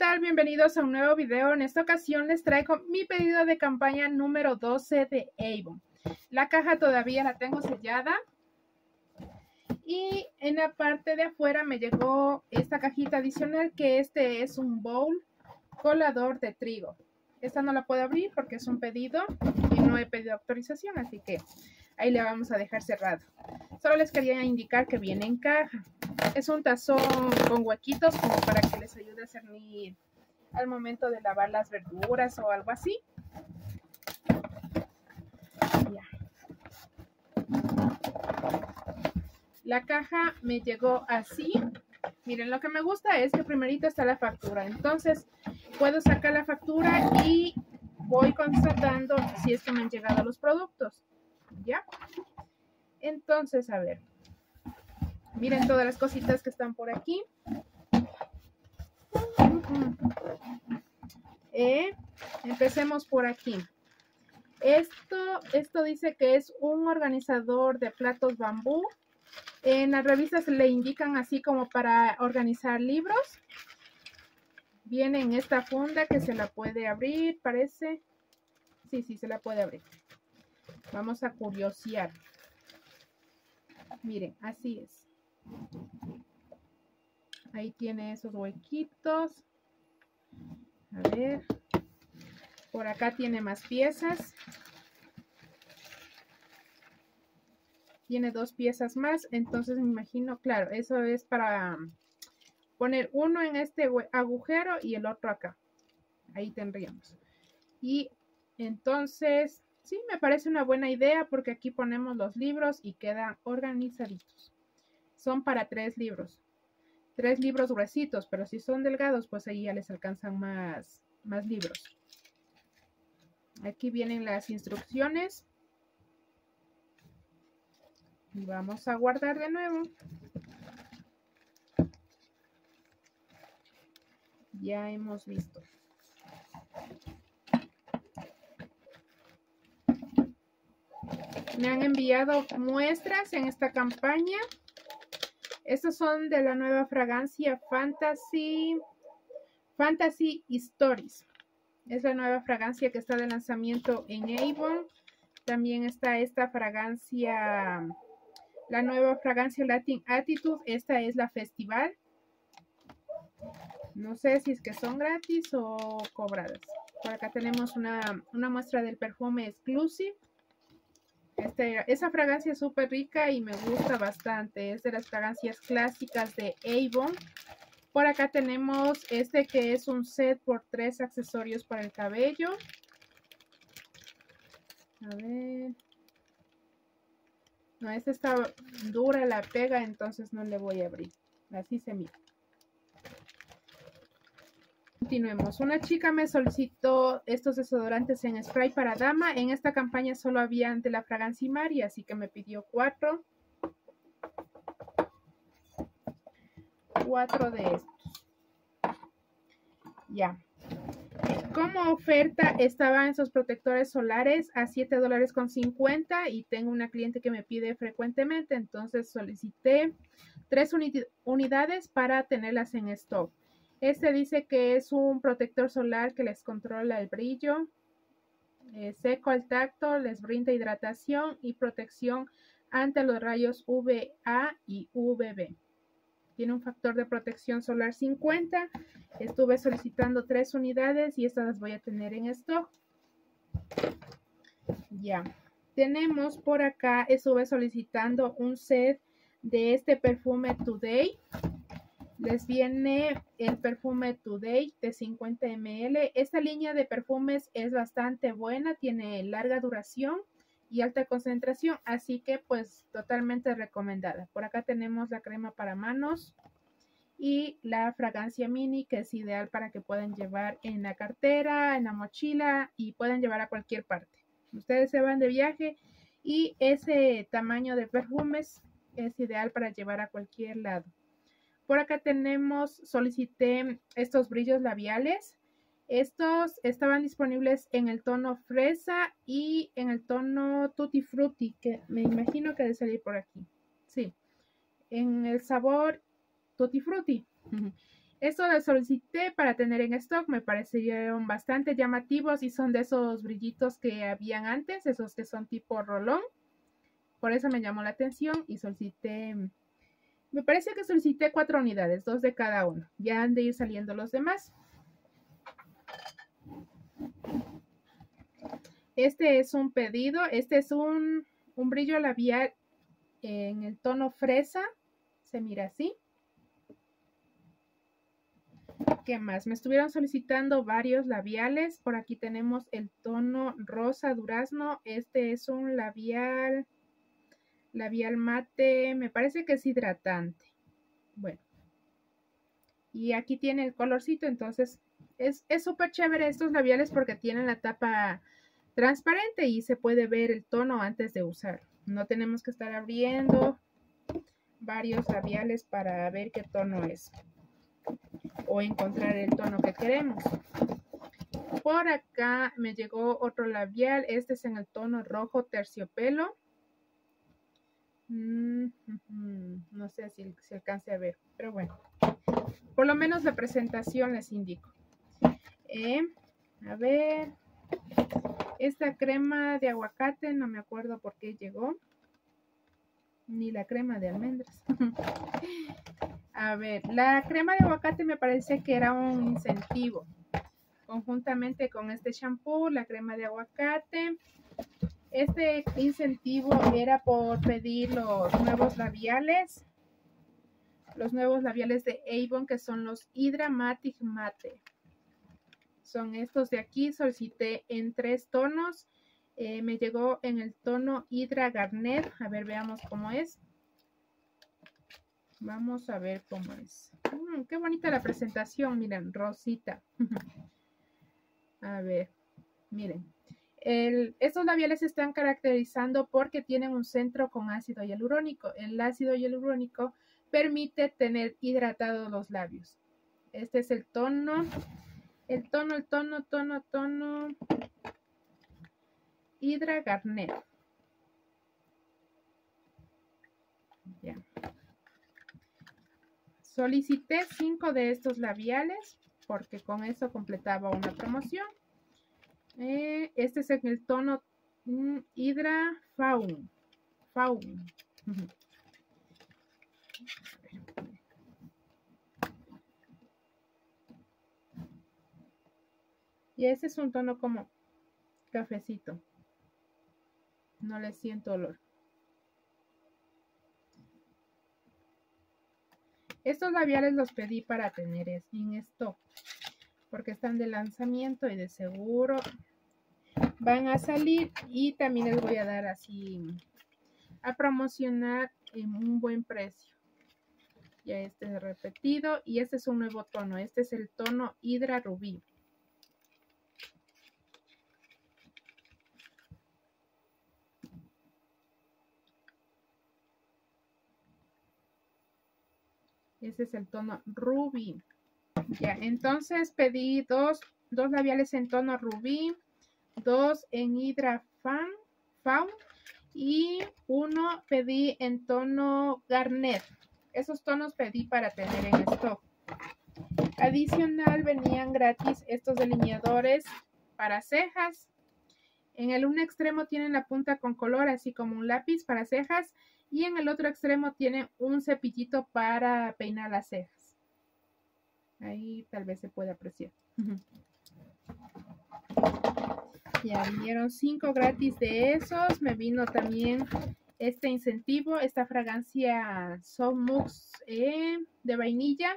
tal? Bienvenidos a un nuevo video. En esta ocasión les traigo mi pedido de campaña número 12 de Avon. La caja todavía la tengo sellada. Y en la parte de afuera me llegó esta cajita adicional, que este es un bowl colador de trigo. Esta no la puedo abrir porque es un pedido y no he pedido autorización, así que ahí le vamos a dejar cerrado. Solo les quería indicar que viene en caja. Es un tazón con huequitos como para que les ayude a cernir al momento de lavar las verduras o algo así. Ya. La caja me llegó así. Miren, lo que me gusta es que primerito está la factura. Entonces puedo sacar la factura y voy constatando si es que me han llegado los productos. ¿Ya? Entonces, a ver. Miren todas las cositas que están por aquí. Empecemos por aquí. Esto dice que es un organizador de platos bambú. En las revistas le indican así como para organizar libros. Viene en esta funda que se la puede abrir, parece. Sí, se la puede abrir. Vamos a curiosear. Miren, así es. Ahí tiene esos huequitos. A ver. Por acá tiene más piezas. Tiene 2 piezas más. Entonces me imagino, claro, eso es para poner uno en este agujero y el otro acá. Ahí tendríamos. Y entonces, sí, me parece una buena idea porque aquí ponemos los libros y quedan organizaditos. Son para 3 libros. 3 libros gruesitos, pero si son delgados, pues ahí ya les alcanzan más libros. Aquí vienen las instrucciones. Y vamos a guardar de nuevo. Ya hemos visto. Me han enviado muestras en esta campaña. Estos son de la nueva fragancia Fantasy Stories. Es la nueva fragancia que está de lanzamiento en Avon. También está esta fragancia, la nueva fragancia Latin Attitude. Esta es la Festival. No sé si es que son gratis o cobradas. Por acá tenemos una muestra del perfume Exclusive. Esa fragancia es súper rica y me gusta bastante. Es de las fragancias clásicas de Avon. Por acá tenemos este que es un set por 3 accesorios para el cabello. A ver. No, esta está dura la pega, entonces no le voy a abrir. Así se mira. Continuemos. Una chica me solicitó estos desodorantes en spray para dama. En esta campaña solo había de la fragancia Mari, así que me pidió 4. 4 de estos. Ya. Como oferta estaban esos protectores solares a $7.50 y tengo una cliente que me pide frecuentemente, entonces solicité 3 unidades para tenerlas en stock. Este dice que es un protector solar que les controla el brillo, seco al tacto, les brinda hidratación y protección ante los rayos UVA y UVB. Tiene un factor de protección solar 50. Estuve solicitando 3 unidades y estas las voy a tener en stock. Ya. Tenemos por acá, estuve solicitando un set de este perfume Today. Les viene el perfume Today de 50 ml. Esta línea de perfumes es bastante buena, tiene larga duración y alta concentración, así que pues totalmente recomendada. Por acá tenemos la crema para manos y la fragancia mini, que es ideal para que puedan llevar en la cartera, en la mochila y puedan llevar a cualquier parte. Ustedes se van de viaje y ese tamaño de perfumes es ideal para llevar a cualquier lado. Por acá solicité estos brillos labiales. Estos estaban disponibles en el tono fresa y en el tono tutti frutti, que me imagino que debe salir por aquí. Sí, en el sabor tutti frutti. Esto lo solicité para tener en stock, me parecieron bastante llamativos y son de esos brillitos que habían antes, esos que son tipo rolón. Por eso me llamó la atención y solicité, me parece que solicité 4 unidades, 2 de cada uno. Ya han de ir saliendo los demás. Este es un pedido, este es un brillo labial en el tono fresa, se mira así. ¿Qué más? Me estuvieron solicitando varios labiales. Por aquí tenemos el tono rosa durazno. Este es un labial mate. Me parece que es hidratante. Bueno. Y aquí tiene el colorcito. Entonces es súper chévere estos labiales porque tienen la tapa transparente y se puede ver el tono antes de usar. No tenemos que estar abriendo varios labiales para ver qué tono es o encontrar el tono que queremos. Por acá me llegó otro labial. Este es en el tono rojo terciopelo. No sé si alcance a ver, pero bueno, por lo menos la presentación les indico. A ver, esta crema de aguacate, no me acuerdo por qué llegó, ni la crema de almendras. A ver, la crema de aguacate me parece que era un incentivo. Conjuntamente con este shampoo, la crema de aguacate. Este incentivo era por pedir los nuevos labiales. Los nuevos labiales de Avon, que son los Hydra Matic Mate. Son estos de aquí. Solicité en 3 tonos. Me llegó en el tono Hydra Garnet. A ver, veamos cómo es. Vamos a ver cómo es. Qué bonita la presentación. Miren, rosita. A ver, miren. Estos labiales se están caracterizando porque tienen un centro con ácido hialurónico. El ácido hialurónico permite tener hidratados los labios. Este es el tono. El tono Hydra Garnet. Ya. Solicité 5 de estos labiales porque con eso completaba una promoción. Este es en el tono Hydra Faun. Y ese es un tono como cafecito. No le siento olor. Estos labiales los pedí para tener en stock porque están de lanzamiento y de seguro van a salir y también les voy a dar así a promocionar en un buen precio. Ya este es repetido y este es un nuevo tono. Este es el tono Hydra Rubí. Ese es el tono rubí. Ya, entonces pedí dos labiales en tono rubí, 2 en Hydra Faun y uno pedí en tono Garnet. Esos tonos pedí para tener en stock. Adicional venían gratis estos delineadores para cejas. En el un extremo tienen la punta con color, así como un lápiz para cejas. Y en el otro extremo tienen un cepillito para peinar las cejas. Ahí tal vez se puede apreciar. Ya vinieron 5 gratis de esos. Me vino también este incentivo, esta fragancia Soft Mux de vainilla.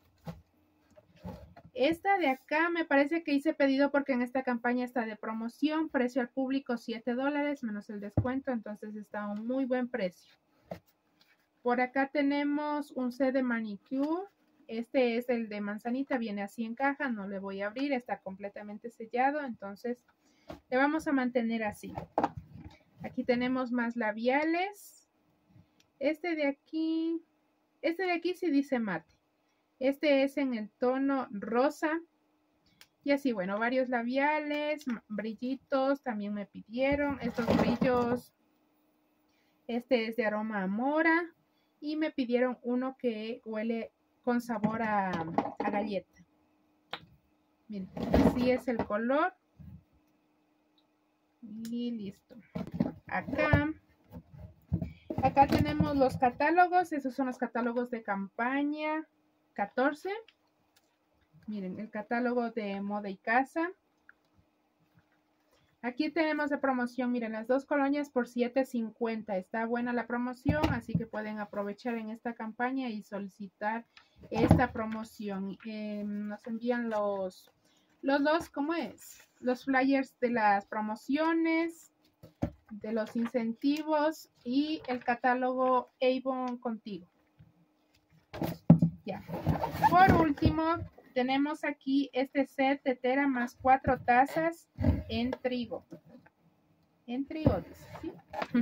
Esta de acá me parece que hice pedido porque en esta campaña está de promoción. Precio al público $7 menos el descuento. Entonces está a un muy buen precio. Por acá tenemos un set de manicure. Este es el de manzanita. Viene así en caja. No le voy a abrir. Está completamente sellado. Entonces le vamos a mantener así. Aquí tenemos más labiales. Este de aquí sí dice mate. Este es en el tono rosa. Y así, bueno, varios labiales, brillitos, también me pidieron. Estos brillos, este es de aroma a mora. Y me pidieron uno que huele con sabor a galleta. Miren, así es el color. Y listo. Acá tenemos los catálogos. Esos son los catálogos de campaña 14. Miren, el catálogo de moda y casa. Aquí tenemos de promoción, miren, las 2 colonias por $7.50. Está buena la promoción, así que pueden aprovechar en esta campaña y solicitar esta promoción. Nos envían los dos, ¿cómo es? Los flyers de las promociones, de los incentivos y el catálogo Avon Contigo. Ya. Por último, tenemos aquí este set tetera más 4 tazas en trigo. En trigo, ¿sí?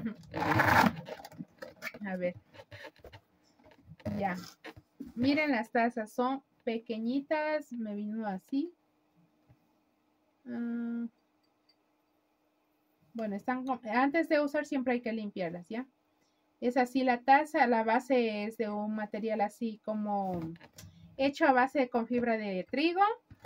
A ver. Ya. Miren las tazas, son pequeñitas. Me vino así. Bueno, antes de usar siempre hay que limpiarlas, ¿ya? Es así la taza, la base es de un material así como hecho a base con fibra de trigo.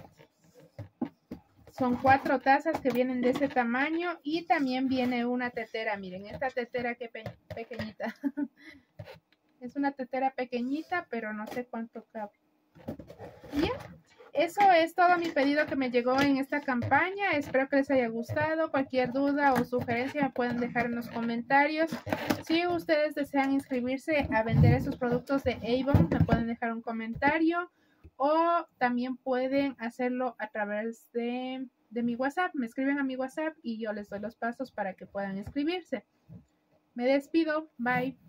Son 4 tazas que vienen de ese tamaño y también viene una tetera. Miren, esta tetera que pequeñita. Es una tetera pequeñita, pero no sé cuánto cabe. Bien, eso es todo mi pedido que me llegó en esta campaña. Espero que les haya gustado. Cualquier duda o sugerencia me pueden dejar en los comentarios. Si ustedes desean inscribirse a vender esos productos de Avon, me pueden dejar un comentario. O también pueden hacerlo a través de mi WhatsApp. Me escriben a mi WhatsApp y yo les doy los pasos para que puedan inscribirse. Me despido. Bye.